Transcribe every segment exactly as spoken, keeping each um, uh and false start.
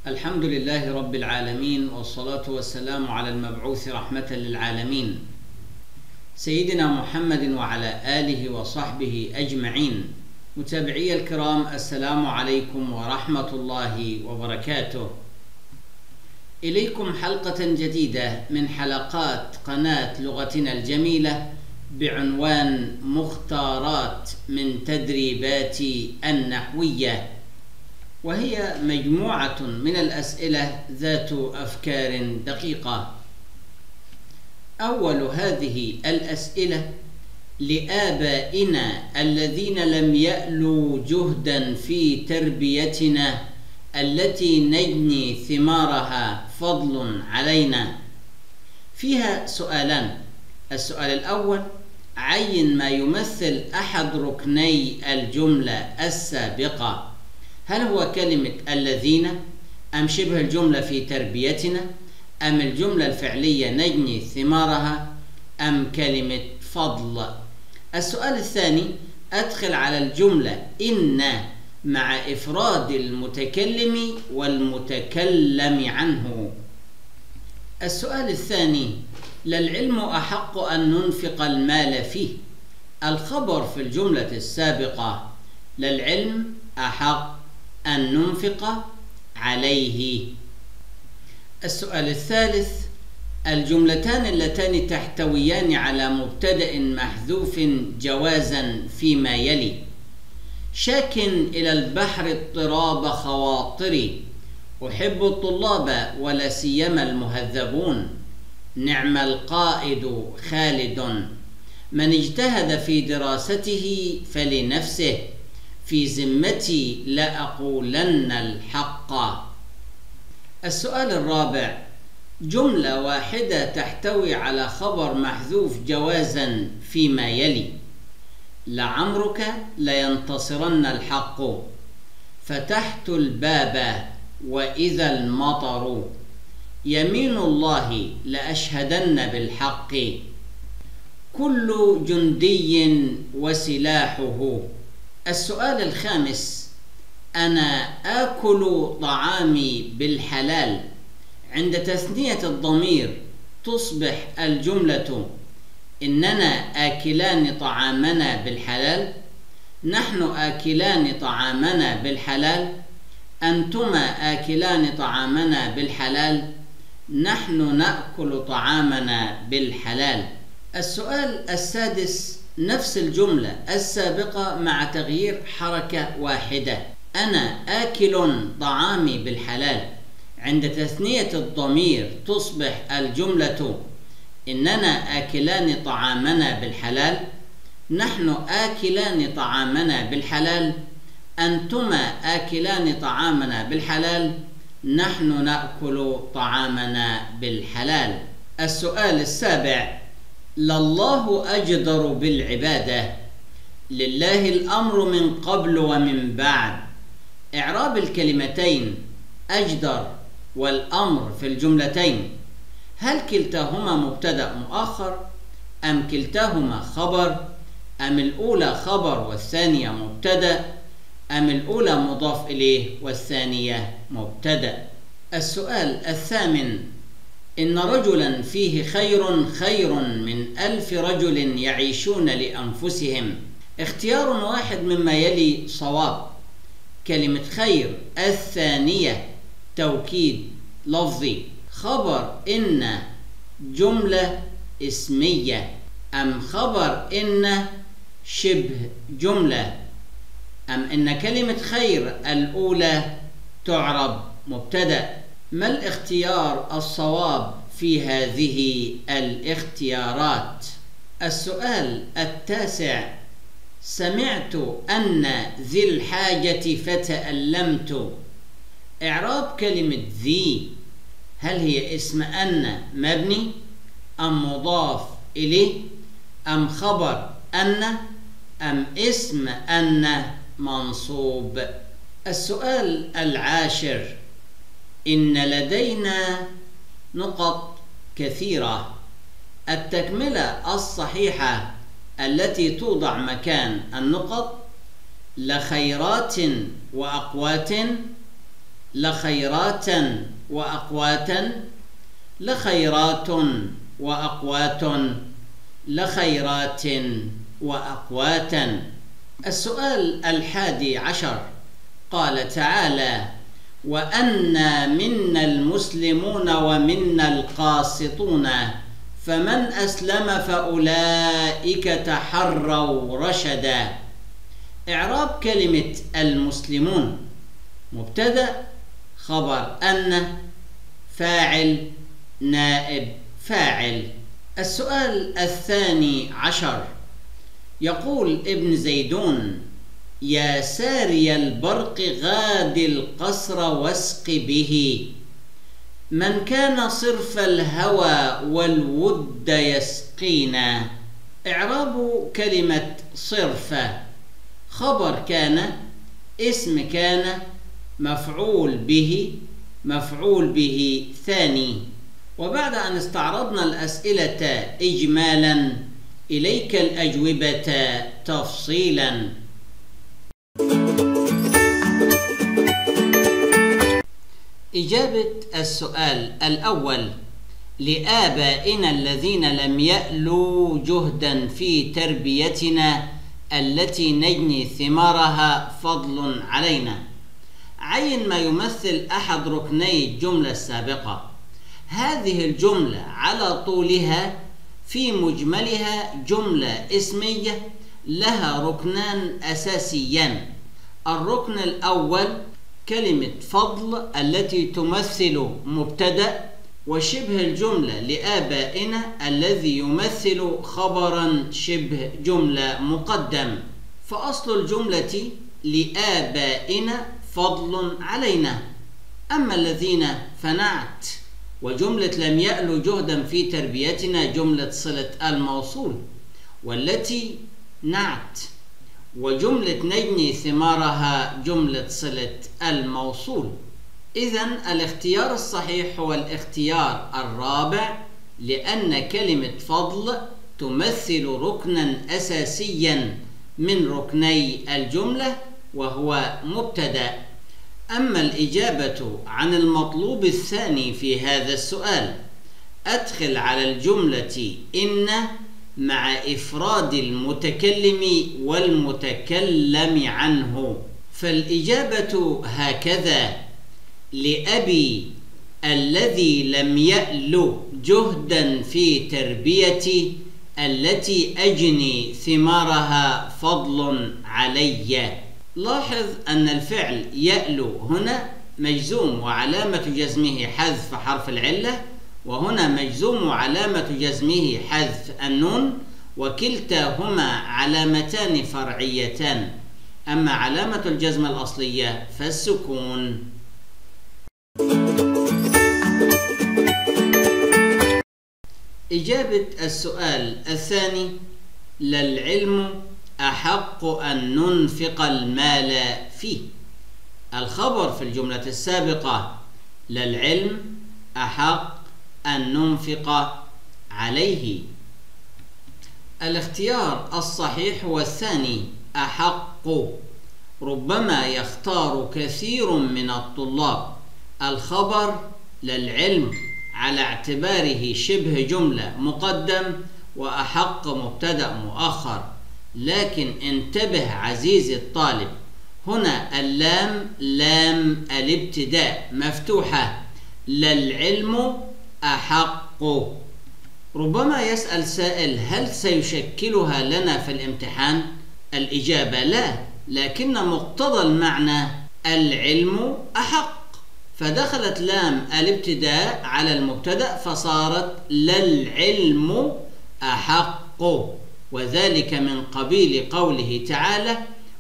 الحمد لله رب العالمين، والصلاة والسلام على المبعوث رحمة للعالمين سيدنا محمد وعلى آله وصحبه أجمعين. متابعي الكرام، السلام عليكم ورحمة الله وبركاته. إليكم حلقة جديدة من حلقات قناة لغتنا الجميلة بعنوان مختارات من تدريبات النحوية، وهي مجموعة من الأسئلة ذات أفكار دقيقة. أول هذه الأسئلة لآبائنا الذين لم يألوا جهدا في تربيتنا التي نجني ثمارها فضل علينا. فيها سؤالان. السؤال الأول: عين ما يمثل أحد ركني الجملة السابقة. هل هو كلمة الذين، أم شبه الجملة في تربيتنا، أم الجملة الفعلية نجني ثمارها، أم كلمة فضل؟ السؤال الثاني: أدخل على الجملة إن مع إفراد المتكلم والمتكلم عنه. السؤال الثاني: للعلم أحق أن ننفق المال فيه. الخبر في الجملة السابقة: للعلم أحق أن ننفق عليه. السؤال الثالث: الجملتان اللتان تحتويان على مبتدأ محذوف جوازا فيما يلي: شاك إلى البحر اضطراب خواطري، أحب الطلاب ولا سيما المهذبون، نعم القائد خالد، من اجتهد في دراسته فلنفسه، في ذمتي لأقولن الحق. السؤال الرابع: جملة واحدة تحتوي على خبر محذوف جوازا فيما يلي: لعمرك لينتصرن الحق، فتحت الباب وإذا المطر، يمين الله لأشهدن بالحق، كل جندي وسلاحه. السؤال الخامس: أنا آكل طعامي بالحلال. عند تثنية الضمير تصبح الجملة إننا آكلان طعامنا بالحلال، نحن آكلان طعامنا بالحلال، أنتما آكلان طعامنا بالحلال، نحن نأكل طعامنا بالحلال. السؤال السادس: نفس الجملة السابقة مع تغيير حركة واحدة: أنا آكل طعامي بالحلال. عند تثنية الضمير تصبح الجملة إننا آكلان طعامنا بالحلال، نحن آكلان طعامنا بالحلال، أنتما آكلان طعامنا بالحلال، نحن نأكل طعامنا بالحلال. السؤال السابع: لله أجدر بالعبادة. لله الأمر من قبل ومن بعد. إعراب الكلمتين أجدر والأمر في الجملتين: هل كلتاهما مبتدأ مؤخر، أم كلتاهما خبر، أم الأولى خبر والثانية مبتدأ، أم الأولى مضاف إليه والثانية مبتدأ؟ السؤال الثامن: إن رجلا فيه خير خير من ألف رجل يعيشون لأنفسهم. اختيار واحد مما يلي صواب. كلمة خير الثانية توكيد لفظي. خبر إن جملة اسمية، أم خبر إن شبه جملة، أم إن كلمة خير الأولى تعرب مبتدأ؟ ما الاختيار الصواب في هذه الاختيارات؟ السؤال التاسع: سمعت أن ذي الحاجة فتألمت. إعراب كلمة ذي: هل هي اسم أن مبني، أم مضاف إليه، أم خبر أن، أم اسم أن منصوب؟ السؤال العاشر: إن لدينا نقط كثيرة. التكملة الصحيحة التي توضع مكان النقط: لخيرات وأقوات، لخيراتا وأقواتا، لخيرات وأقوات، لخيرات وأقواتا. السؤال الحادي عشر، قال تعالى: وأنا منا المسلمون ومنا القاسطون فمن أسلم فأولئك تحروا رشدا. إعراب كلمة المسلمون: مبتدأ، خبر أن، فاعل، نائب فاعل. السؤال الثاني عشر، يقول ابن زيدون: يا ساري البرق غاد القصر واسق به، من كان صرف الهوى والود يسقينا. إعراب كلمة صرفة: خبر كان، اسم كان، مفعول به، مفعول به ثاني. وبعد أن استعرضنا الأسئلة إجمالا، إليك الأجوبة تفصيلا. إجابة السؤال الأول: لآبائنا الذين لم يألوا جهدا في تربيتنا التي نجني ثمارها فضل علينا. عين ما يمثل أحد ركني الجملة السابقة. هذه الجملة على طولها في مجملها جملة اسمية لها ركنان أساسيان. الركن الأول كلمة فضل التي تمثل مبتدأ، وشبه الجملة لآبائنا الذي يمثل خبرا شبه جملة مقدم. فأصل الجملة لآبائنا فضل علينا. أما الذين فنعت، وجملة لم يألوا جهدا في تربيتنا جملة صلة الموصول، والتي نعت، وجملة نجني ثمارها جملة صلة الموصول. إذن الاختيار الصحيح هو الاختيار الرابع، لأن كلمة فضل تمثل ركنا أساسيا من ركني الجملة وهو مبتدأ. أما الإجابة عن المطلوب الثاني في هذا السؤال، أدخل على الجملة إن مع إفراد المتكلم والمتكلم عنه. فالإجابة هكذا: لأبي الذي لم يأل جهدا في تربيتي التي أجني ثمارها فضل علي. لاحظ أن الفعل يألو هنا مجزوم وعلامة جزمه حذف حرف العلة، وهنا مجزوم وعلامة جزمه حذف النون، وكلتاهما علامتان فرعيتان. أما علامة الجزم الأصلية فالسكون. إجابة السؤال الثاني: للعلم أحق أن ننفق المال فيه. الخبر في الجملة السابقة: للعلم أحق أن ننفق عليه. الاختيار الصحيح هو الثاني، أحق. ربما يختار كثير من الطلاب الخبر للعلم على اعتباره شبه جملة مقدم وأحق مبتدأ مؤخر، لكن انتبه عزيزي الطالب، هنا اللام لام الابتداء مفتوحة، للعلم أحق. ربما يسأل سائل: هل سيشكلها لنا في الامتحان؟ الإجابة لا، لكن مقتضى المعنى العلم أحق، فدخلت لام الابتداء على المبتدأ فصارت للعلم أحق، وذلك من قبيل قوله تعالى: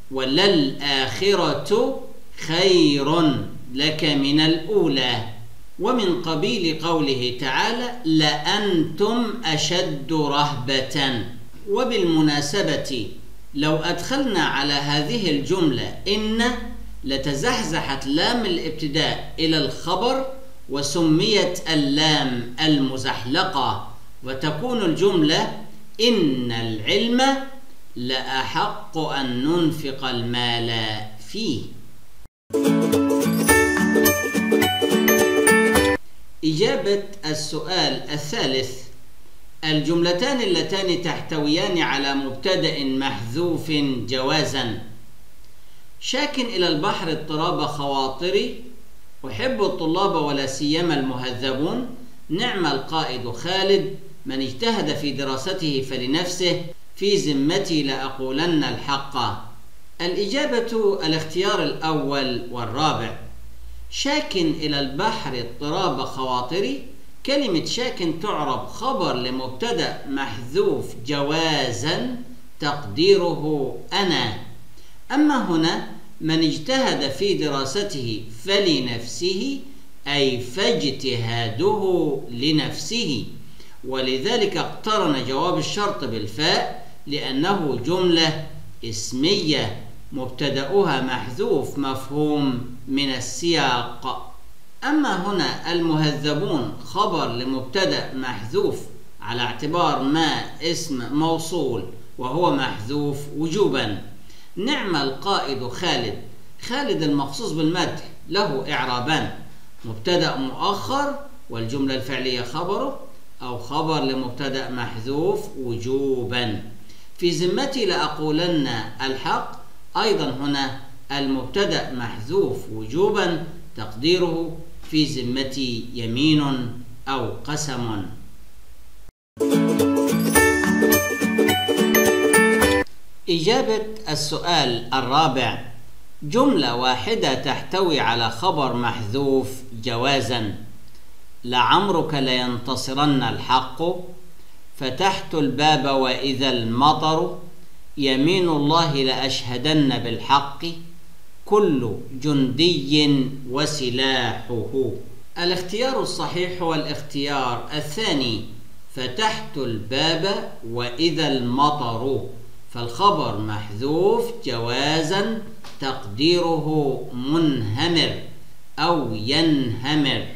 وللآخرة خير لك من الأولى، ومن قبيل قوله تعالى: لأنتم أشد رهبة. وبالمناسبة لو أدخلنا على هذه الجملة إن، لتزحزحت لام الابتداء إلى الخبر وسميت اللام المزحلقة، وتكون الجملة: إن العلم لأحق أن ننفق المال فيه. إجابة السؤال الثالث: الجملتان اللتان تحتويان على مبتدأ محذوف جوازا. شاك إلى البحر اضطراب خواطري، أحب الطلاب ولا سيما المهذبون، نعم القائد خالد، من اجتهد في دراسته فلنفسه، في ذمتي لأقولن الحق. الإجابة الاختيار الأول والرابع. شاك إلى البحر اضطراب خواطري، كلمة شاك تعرب خبر لمبتدأ محذوف جوازا تقديره أنا. أما هنا من اجتهد في دراسته فلنفسه أي فاجتهاده لنفسه، ولذلك اقترن جواب الشرط بالفاء لأنه جملة اسمية مبتدأها محذوف مفهوم من السياق. أما هنا المهذبون خبر لمبتدأ محذوف على اعتبار ما اسم موصول وهو محذوف وجوبا. نعم القائد خالد، خالد المخصوص بالمدح له إعرابان: مبتدأ مؤخر والجملة الفعلية خبره، أو خبر لمبتدأ محذوف وجوبا. في ذمتي لأقولن الحق، أيضا هنا المبتدأ محذوف وجوبا تقديره في ذمتي يمين أو قسم. إجابة السؤال الرابع: جملة واحدة تحتوي على خبر محذوف جوازا. لعمرك لينتصرن الحق، فتحت الباب وإذا المطر، يمين الله لأشهدن بالحق، كل جندي وسلاحه. الاختيار الصحيح هو الاختيار الثاني: فتحت الباب وإذا المطر، فالخبر محذوف جوازا تقديره منهمر أو ينهمر.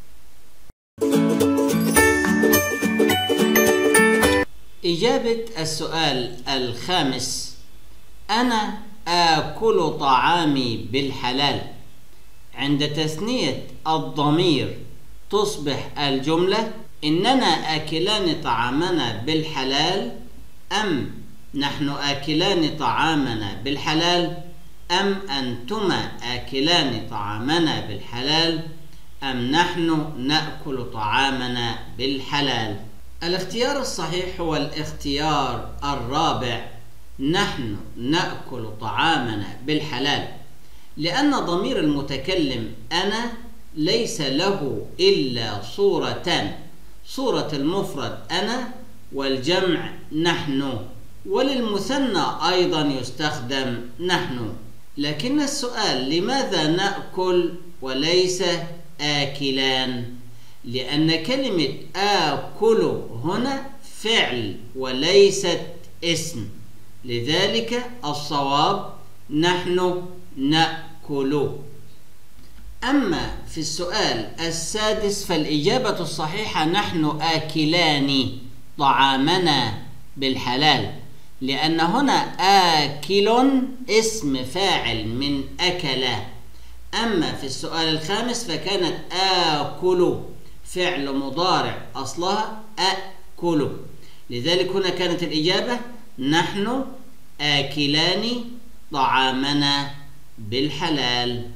إجابة السؤال الخامس: أنا آكل طعامي بالحلال. عند تثنية الضمير تصبح الجملة: إننا آكلان طعامنا بالحلال، أم نحن آكلان طعامنا بالحلال، أم أنتما آكلان طعامنا بالحلال، أم نحن نأكل طعامنا بالحلال. الاختيار الصحيح هو الاختيار الرابع: نحن نأكل طعامنا بالحلال، لأن ضمير المتكلم أنا ليس له إلا صورتان: صورة المفرد أنا والجمع نحن، وللمثنى أيضا يستخدم نحن. لكن السؤال: لماذا نأكل وليس آكلان؟ لأن كلمة آكل هنا فعل وليست اسم، لذلك الصواب نحن نأكل. أما في السؤال السادس فالإجابة الصحيحة: نحن آكلان طعامنا بالحلال، لأن هنا آكل اسم فاعل من أكل. أما في السؤال الخامس فكانت آكل فعل مضارع أصلها أكل، لذلك هنا كانت الإجابة نحن آكلان طعامنا بالحلال.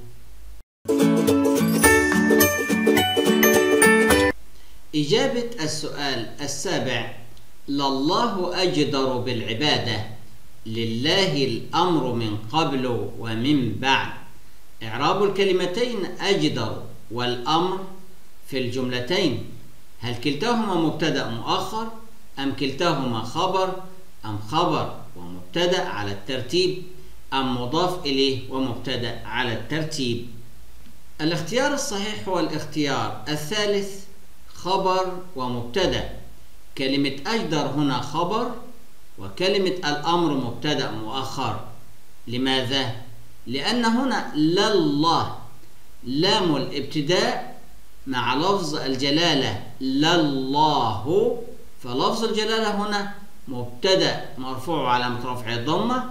إجابة السؤال السابع: لله أجدر بالعبادة، لله الأمر من قبل ومن بعد. إعراب الكلمتين أجدر والأمر في الجملتين: هل كلتاهما مبتدأ مؤخر، أم كلتاهما خبر، أم خبر ومبتدأ على الترتيب، أم مضاف إليه ومبتدأ على الترتيب؟ الاختيار الصحيح هو الاختيار الثالث: خبر ومبتدأ. كلمة أجدر هنا خبر، وكلمة الأمر مبتدأ مؤخر. لماذا؟ لأن هنا لله لام الابتداء مع لفظ الجلالة لله، فلفظ الجلالة هنا مبتدأ مرفوع علامة رفعه الضمة،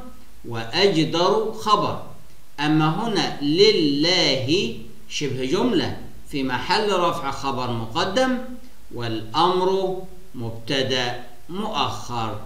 وأجدر خبر. أما هنا لله شبه جملة، في محل رفع خبر مقدم، والأمر مبتدأ مؤخر.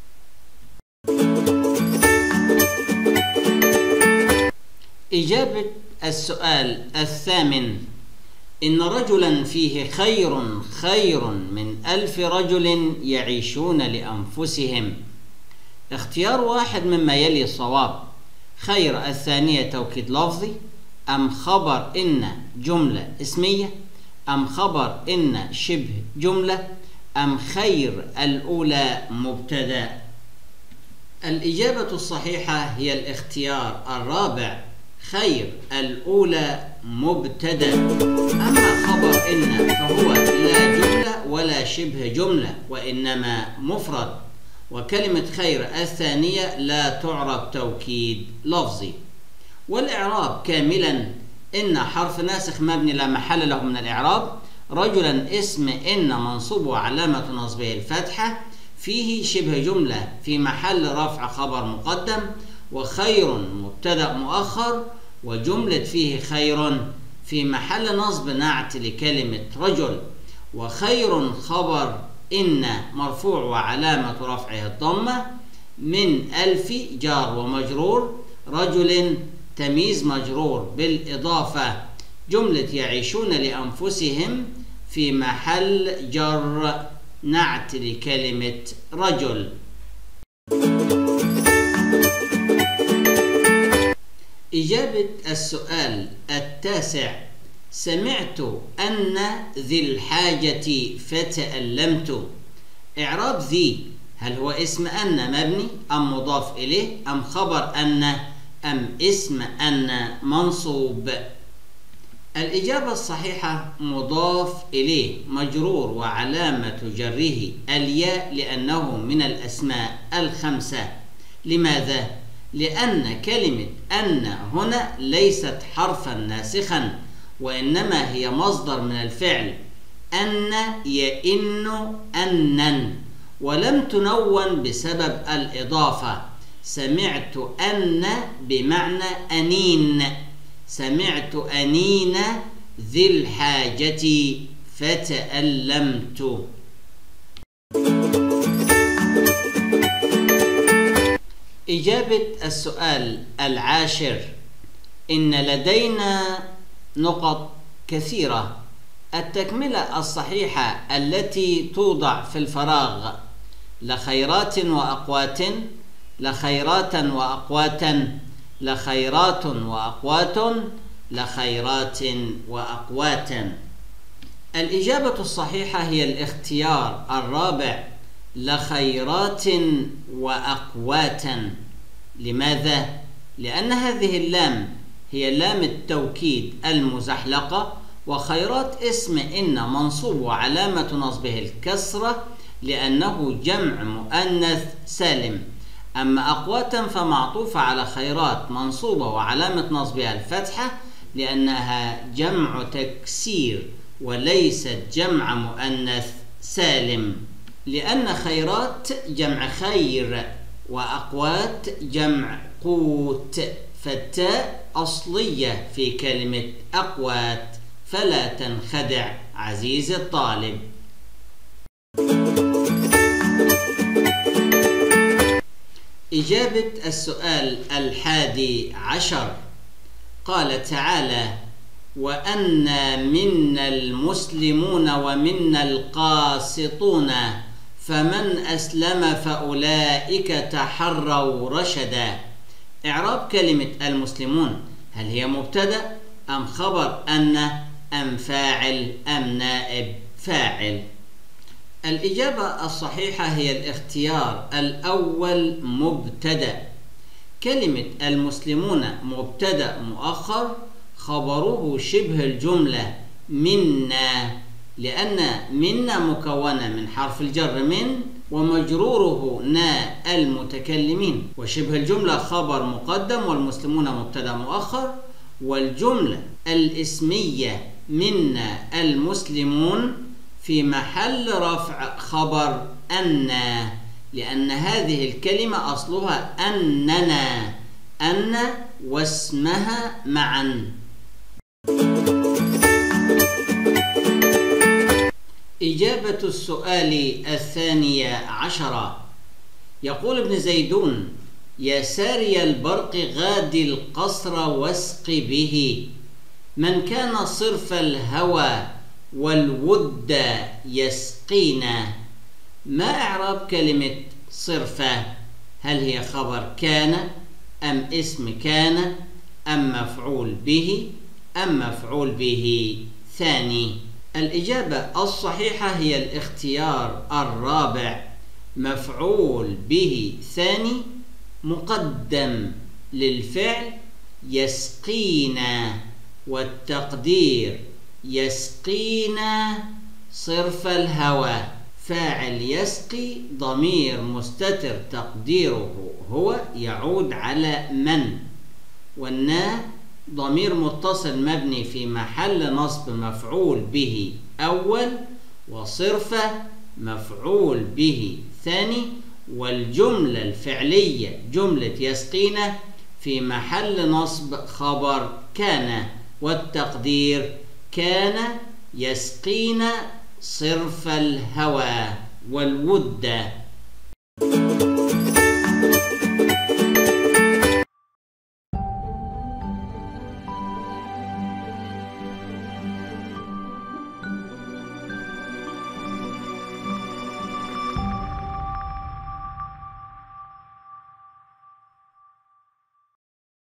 إجابة السؤال الثامن: إن رجلا فيه خير خير من ألف رجل يعيشون لأنفسهم. اختيار واحد مما يلي صواب. خير الثانية توكيد لفظي، أم خبر إن جملة اسمية، أم خبر إن شبه جملة، أم خير الأولى مبتدأ؟ الإجابة الصحيحة هي الاختيار الرابع، خير الأولى مبتدأ. أما خبر إن فهو لا جملة ولا شبه جملة، وإنما مفرد، وكلمة خير الثانية لا تعرب توكيد لفظي. والإعراب كاملا: إن حرف ناسخ مبني لا محل له من الإعراب. رجلا اسم إن منصوب وعلامة نصبه الفتحة، فيه شبه جملة في محل رفع خبر مقدم، وخير مبتدأ مؤخر، وجملة فيه خير في محل نصب نعت لكلمة رجل، وخير خبر إن مرفوع وعلامة رفعه الضمة، من ألف جار ومجرور، رجل تمييز مجرور بالإضافة، جملة يعيشون لأنفسهم في محل جر نعت لكلمة رجل. إجابة السؤال التاسع: سمعت أن ذي الحاجة فتألمت. إعراب ذي: هل هو اسم أن مبني أم مضاف إليه، أم خبر أن، أم اسم أن منصوب؟ الإجابة الصحيحة مضاف إليه مجرور وعلامة جره الياء لأنه من الأسماء الخمسة. لماذا؟ لأن كلمة أن هنا ليست حرفا ناسخا، وإنما هي مصدر من الفعل أن يئن أنًا، ولم تنون بسبب الإضافة. سمعت أن بمعنى أنين، سمعت أنين ذي الحاجة فتألمت. إجابة السؤال العاشر: إن لدينا نقط كثيرة. التكملة الصحيحة التي توضع في الفراغ: لخيرات وأقوات، لخيرات وأقواتا، لخيرات وأقوات، لخيرات وأقواتا. الإجابة الصحيحة هي الاختيار الرابع، لخيرات وأقواتا. لماذا؟ لأن هذه اللام هي لام التوكيد المزحلقة، وخيرات اسم إن منصوب وعلامة نصبه الكسرة لأنه جمع مؤنث سالم. أما أقواتا فمعطوفة على خيرات منصوبة وعلامة نصبها الفتحة لأنها جمع تكسير وليست جمع مؤنث سالم. لأن خيرات جمع خير وأقوات جمع قوت، فالتاء أصلية في كلمة أقوات، فلا تنخدع عزيزي الطالب. إجابة السؤال الحادي عشر: قال تعالى: وأنا منا المسلمون ومنا القاسطون فمن أسلم فأولئك تحروا رشدا. إعراب كلمة المسلمون: هل هي مبتدأ أم خبر أن، أم فاعل، أم نائب فاعل؟ الإجابة الصحيحة هي الاختيار الأول، مبتدأ. كلمة المسلمون مبتدأ مؤخر، خبره شبه الجملة منا، لأن منا مكونة من حرف الجر من ومجروره نا المتكلمين، وشبه الجملة خبر مقدم، والمسلمون مبتدأ مؤخر، والجملة الاسمية منا المسلمون في محل رفع خبر أن، لأن هذه الكلمة أصلها أننا، أن واسمها معا. إجابة السؤال الثاني عشر. يقول ابن زيدون: يا ساري البرق غادي القصر واسق به، من كان صرف الهوى والود يسقينا. ما إعراب كلمة صرفة؟ هل هي خبر كان أم اسم كان أم مفعول به أم مفعول به ثاني؟ الإجابة الصحيحة هي الاختيار الرابع، مفعول به ثاني مقدم للفعل يسقينا، والتقدير يسقينا صرف الهوى. فاعل يسقي ضمير مستتر تقديره هو يعود على من، والنا ضمير متصل مبني في محل نصب مفعول به أول، وصرفة مفعول به ثاني، والجملة الفعلية جملة يسقينا في محل نصب خبر كان، والتقدير كان يسقينا صرف الهوى والود.